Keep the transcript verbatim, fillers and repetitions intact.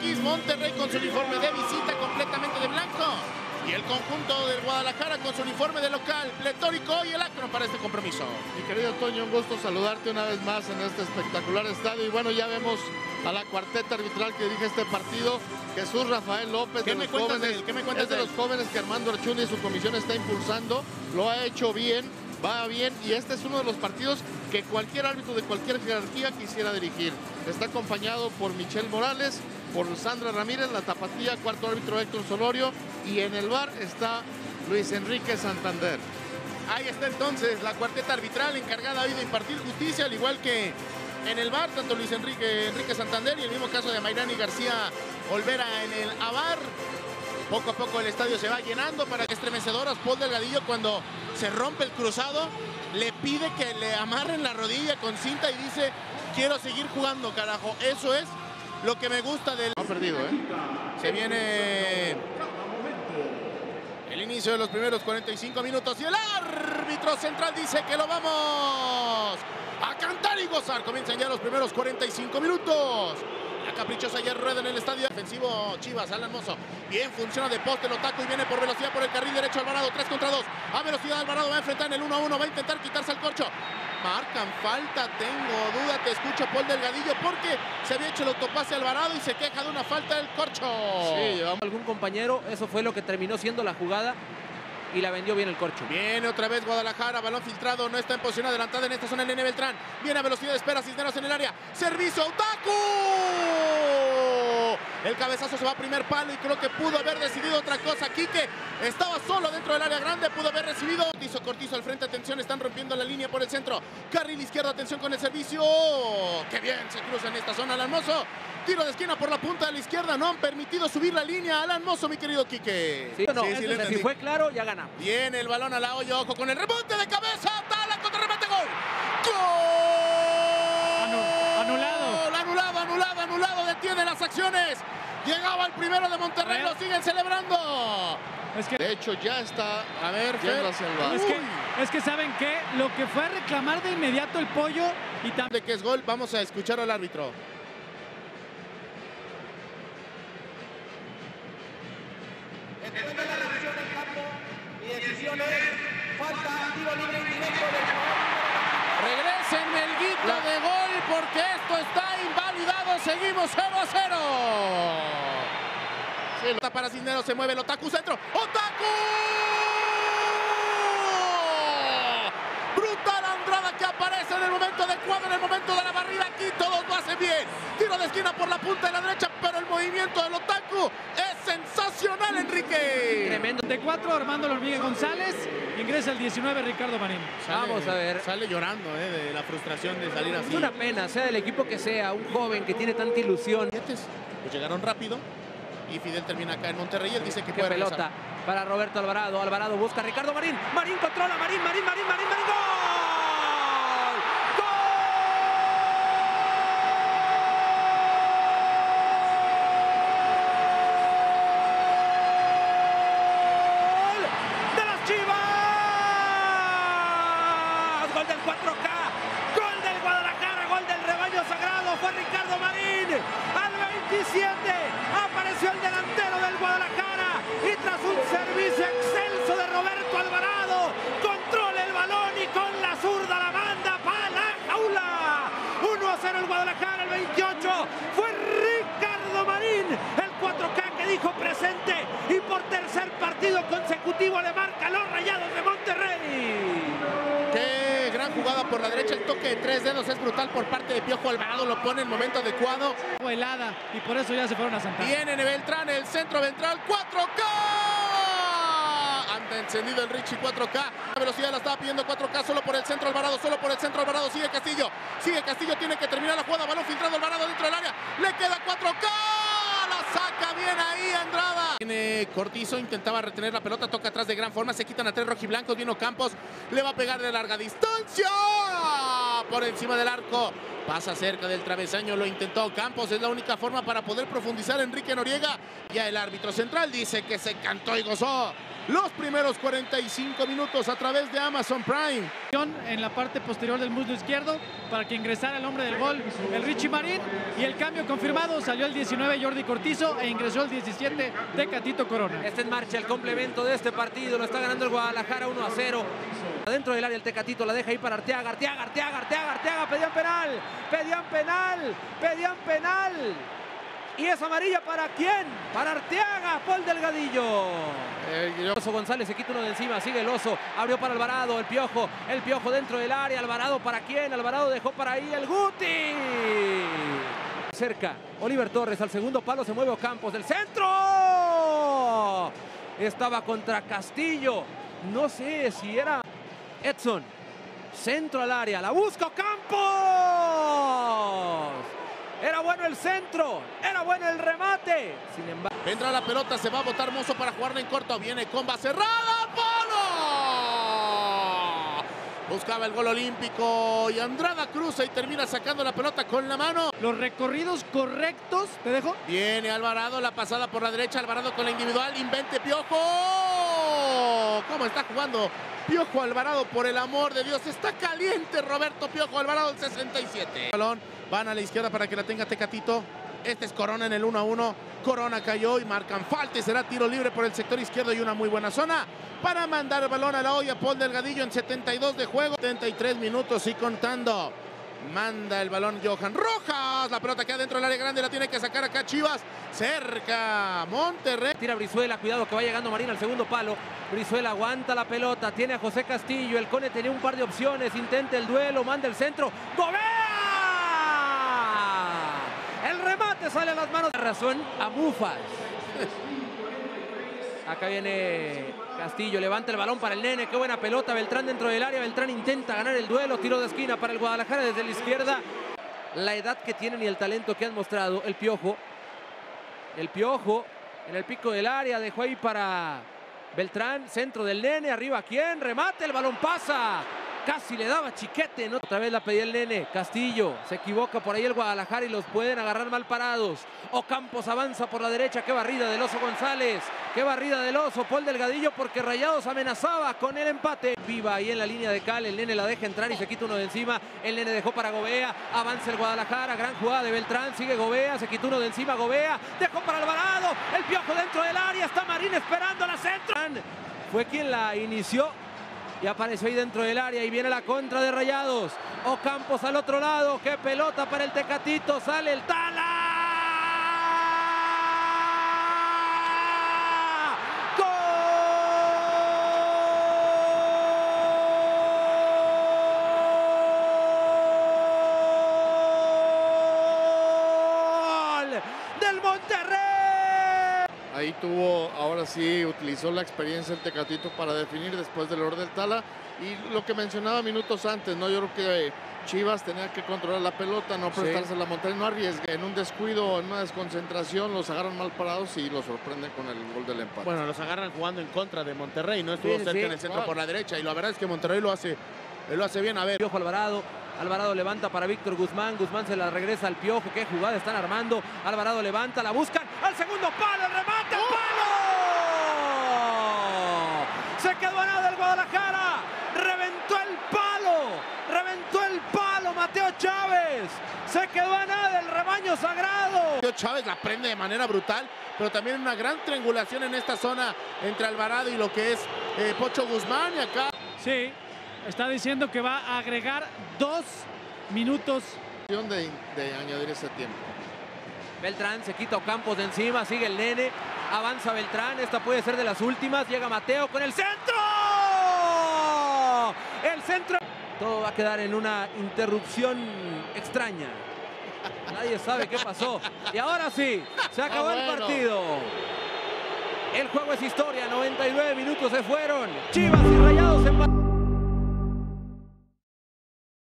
X, Monterrey con su uniforme de visita completamente de blanco. Y el conjunto del Guadalajara con su uniforme de local, pletórico y el acro para este compromiso. Mi querido Toño, un gusto saludarte una vez más en este espectacular estadio. Y bueno, ya vemos a la cuarteta arbitral que dirige este partido, Jesús Rafael López. ¿Qué de me los cuentas jóvenes, de él? ¿Qué me cuentas es de, de los él? jóvenes que Armando Archuni y su comisión está impulsando. Lo ha hecho bien, va bien. Y este es uno de los partidos que cualquier árbitro de cualquier jerarquía quisiera dirigir. Está acompañado por Michel Morales, por Sandra Ramírez, la tapatía, cuarto árbitro Héctor Solorio, y en el V A R está Luis Enrique Santander. Ahí está entonces la cuarteta arbitral encargada hoy de impartir justicia, al igual que en el V A R, tanto Luis Enrique, Enrique Santander y el mismo caso de Mayrani García Olvera en el A V A R. Poco a poco el estadio se va llenando para estremecedoras. Paul Delgadillo, cuando se rompe el cruzado, le pide que le amarren la rodilla con cinta y dice: quiero seguir jugando, carajo. Eso es lo que me gusta del... Ha perdido, ¿eh? Se viene el inicio de los primeros cuarenta y cinco minutos y el árbitro central dice que lo vamos a cantar y gozar. Comienzan ya los primeros cuarenta y cinco minutos. La caprichosa ya rueda en el estadio. Defensivo Chivas, Alan Mozo. Bien, funciona de poste, lo taco y viene por velocidad por el carril derecho Alvarado. tres contra dos. A velocidad Alvarado va a enfrentar en el uno a uno. Va a intentar quitarse el corcho. Marcan falta, tengo duda, te escucho Paul Delgadillo, porque se había hecho el autopase Alvarado y se queja de una falta del corcho. Sí, llevamos algún compañero, eso fue lo que terminó siendo la jugada y la vendió bien el corcho. Viene otra vez Guadalajara, balón filtrado, no está en posición adelantada en esta zona el Nene Beltrán. Viene a velocidad, espera Cisneros en el área. Servicio, Otaku. El cabezazo se va a primer palo y creo que pudo haber decidido otra cosa. Quique estaba solo dentro del área grande, pudo haber recibido. Cortizo, Cortizo al frente, atención, están rompiendo la línea por el centro. Carril izquierdo, atención con el servicio. ¡Qué bien se cruza en esta zona Alan Mozo! Tiro de esquina por la punta de la izquierda, no han permitido subir la línea. Alan Mozo, mi querido Quique. Sí, no, sí, sí, o sea, si fue claro, ya ganamos. Viene el balón a la olla, ojo con el rebote de cabeza. Tala contra remate, gol. ¡Gol! Anulado. Anulado, anulado, anulado. Detiene las acciones. Llegaba el primero de Monterrey, lo siguen celebrando. Es que, De hecho, ya está A ver, Fer. yendo hacia el V A R. es que, es que ¿saben qué? Lo que fue a reclamar de inmediato el Pollo y también... De que es gol, vamos a escuchar al árbitro. Después de la revisión en campo, mi decisión es falta, tiro libre indirecto del Regresen el guito de gol porque esto está invalidado. Seguimos cero a cero. Sí, está para Cisneros, se mueve el Otaku centro. ¡Otaku! Brutal Andrada que aparece en el momento adecuado, en el momento de la barrida. Aquí todos lo hacen bien. Tiro de esquina por la punta de la derecha, pero el movimiento del Otaku es sensacional, Enrique. Tremendo. De cuatro, Armando La Hormiga González. Ingresa el diecinueve, Ricardo Marín. Sale, Vamos a ver. Sale llorando eh, de la frustración de salir así. Es una pena, sea del equipo que sea, un joven que tiene tanta ilusión. Pues llegaron rápido y Fidel termina acá en Monterrey. Él dice que Qué puede pelota regresar. para Roberto Alvarado. Alvarado busca a Ricardo Marín. Marín controla, Marín, Marín, Marín, Marín, Marín. ¡Gol! Gol del cuatro K, gol del Guadalajara, gol del rebaño sagrado, fue Ricardo Marín. Al veintisiete apareció el delantero del Guadalajara y tras un servicio excelso de Roberto Alvarado, controla el balón y con la zurda la manda para la jaula. uno a cero el Guadalajara, el veintiocho fue Ricardo Marín, el cuatro K que dijo presente y por tercer partido consecutivo le marca a los Rayados de Monterrey. Qué gran jugada por la derecha. El toque de tres dedos es brutal por parte de Piojo Alvarado. Lo pone en momento adecuado. Fue helada y por eso ya se fueron a Santa. Viene Beltrán, el centro ventral. cuatro K. Anda encendido el Richie cuatro K. La velocidad la estaba pidiendo cuatro K solo por el centro Alvarado. Solo por el centro Alvarado. Sigue Castillo. Sigue Castillo. Tiene que terminar la jugada. Balón filtrado Alvarado dentro del área. Le queda cuatro K. La saca bien ahí Andrada. Viene Cortizo. Intentaba retener la pelota. Toca atrás de gran forma. Se quitan a tres rojiblancos. Vino Campos. Le va a pegar de larga distancia. Por encima del arco. Pasa cerca del travesaño. Lo intentó Campos. Es la única forma para poder profundizar Enrique Noriega. Ya el árbitro central dice que se cantó y gozó los primeros cuarenta y cinco minutos a través de Amazon Prime. En la parte posterior del muslo izquierdo para que ingresara el hombre del gol, el Richie Marín, y el cambio confirmado, salió el diecinueve Jordi Cortizo e ingresó el diecisiete Tecatito Corona. Está en marcha el complemento de este partido, lo está ganando el Guadalajara uno a cero. Adentro del área el Tecatito la deja ahí para Arteaga, Arteaga, Arteaga, Arteaga, Arteaga, pedían penal, pedían penal, pedían penal. ¿Y es amarilla para quién? Para Arteaga, Paul Delgadillo. Eh, yo... Oso González se quita uno de encima, sigue el Oso, abrió para Alvarado, el Piojo, el Piojo dentro del área, Alvarado para quién, Alvarado dejó para ahí el Guti. Cerca, Oliver Torres al segundo palo, se mueve Ocampos del centro. Estaba contra Castillo, no sé si era Edson, centro al área, la busca Ocampos. Era bueno el centro, era bueno el remate. Sin embargo, entra la pelota, se va a botar Mozo para jugarla en corto. Viene comba cerrada, ¡palo! Buscaba el gol olímpico y Andrada cruza y termina sacando la pelota con la mano. Los recorridos correctos, ¿te dejo? Viene Alvarado, la pasada por la derecha, Alvarado con la individual, invente Piojo. ¿Cómo está jugando Piojo Alvarado? Por el amor de Dios, está caliente Roberto Piojo Alvarado, el sesenta y siete. Balón, van a la izquierda para que la tenga Tecatito. Este es Corona en el uno a uno. Corona cayó y marcan falta y será tiro libre por el sector izquierdo y una muy buena zona para mandar el balón a la olla. Paul Delgadillo en setenta y dos de juego, setenta y tres minutos y contando. Manda el balón Johan Rojas, la pelota queda dentro del área grande, la tiene que sacar acá Chivas, cerca Monterrey. Tira Brizuela, cuidado que va llegando Marín al segundo palo. Brizuela aguanta la pelota, tiene a José Castillo, el Cone tenía un par de opciones, intenta el duelo, manda el centro, ¡Gobea! El remate sale a las manos de razón a Bufas. Acá viene Castillo, levanta el balón para el Nene, qué buena pelota, Beltrán dentro del área, Beltrán intenta ganar el duelo, tiro de esquina para el Guadalajara desde la izquierda. La edad que tienen y el talento que han mostrado el Piojo. El Piojo en el pico del área, dejó ahí para Beltrán, centro del Nene, arriba ¿quién? Remate, el balón pasa. Casi le daba Chiquete, ¿no? Otra vez la pedía el Nene, Castillo, se equivoca por ahí el Guadalajara y los pueden agarrar mal parados. Ocampos avanza por la derecha, qué barrida del Oso González, qué barrida del Oso, Paul Delgadillo, porque Rayados amenazaba con el empate. Viva ahí en la línea de cal, el Nene la deja entrar y se quita uno de encima, el Nene dejó para Gobea, avanza el Guadalajara, gran jugada de Beltrán, sigue Gobea, se quitó uno de encima, Gobea, dejó para Alvarado, el Piojo dentro del área, está Marín esperando la centro. Fue quien la inició. Y apareció ahí dentro del área y viene la contra de Rayados. Ocampos al otro lado. ¡Qué pelota para el Tecatito! Sale el Tala. ¡Gol del Monterrey! Ahí tuvo, ahora sí, utilizó la experiencia el Tecatito para definir después del error del Tala. Y lo que mencionaba minutos antes, ¿no? Yo creo que Chivas tenía que controlar la pelota, no prestársela a Monterrey, no arriesgue. En un descuido, en una desconcentración, los agarran mal parados y los sorprenden con el gol del empate. Bueno, los agarran jugando en contra de Monterrey, no estuvo Sí, cerca sí, en el centro claro. por la derecha y la verdad es que Monterrey lo hace, lo hace bien. A ver, Piojo Alvarado, Alvarado levanta para Víctor Guzmán, Guzmán se la regresa al Piojo, qué jugada están armando, Alvarado levanta, la buscan, al segundo palo, el remate, ¡el palo! Se quedó a nada el Guadalajara, reventó el palo, reventó el palo Mateo Chávez, se quedó a nada el rebaño sagrado. Mateo Chávez la prende de manera brutal, pero también una gran triangulación en esta zona entre Alvarado y lo que es eh, Pocho Guzmán y acá. Sí, está diciendo que va a agregar dos minutos. De, de añadir ese tiempo. Beltrán se quita Ocampos de encima, sigue el Nene, avanza Beltrán, esta puede ser de las últimas, llega Mateo con el centro. El centro. Todo va a quedar en una interrupción extraña. Nadie sabe qué pasó. Y ahora sí, se acabó Ah, el bueno. partido. El juego es historia, noventa y nueve minutos se fueron. Chivas y Rayados empataron.